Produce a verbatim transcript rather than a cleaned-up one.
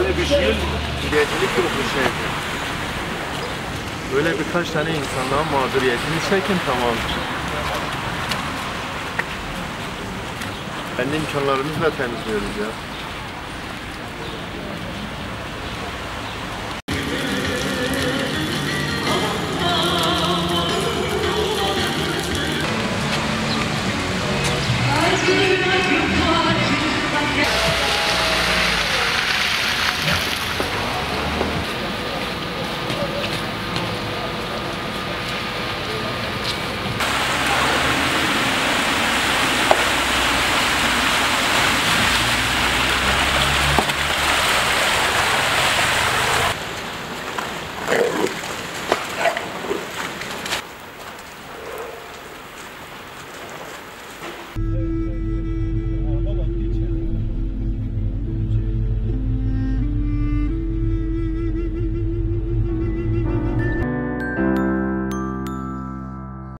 Yani bir şey mağduriyetlik yok bu şehirde. Böyle birkaç tane insanların mağduriyetini çekin, tamam. Kendi imkanlarımızla temizliyoruz ya.